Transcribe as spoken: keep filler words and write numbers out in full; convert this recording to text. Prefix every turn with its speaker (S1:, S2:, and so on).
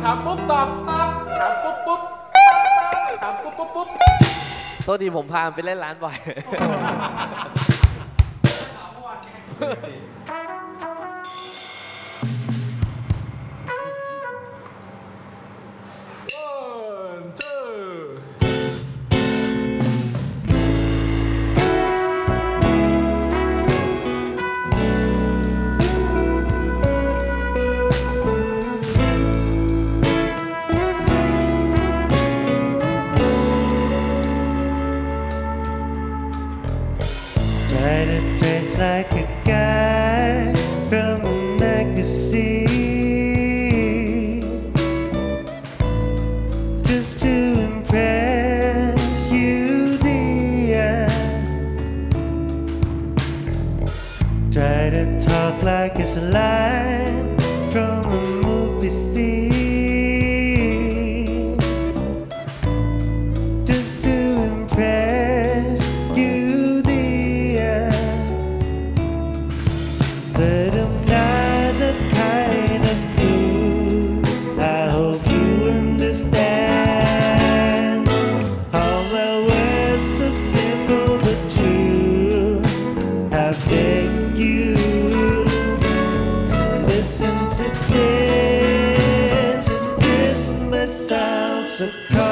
S1: ถามปุ๊บตอบปั๊บถามปุ๊บปุ๊บถามปุ๊บปุ๊บปุ๊บ
S2: โทษทีผมพาไปเล่นร้านบ่อย
S3: Like a guy from a magazine, just to impress you, dear. Try to talk like it's a line from a movie scene, just to impress you. But I'm not that kind of cool. I hope you understand how my words so simple but true. I beg you to listen to this. And Christmas sounds so cold.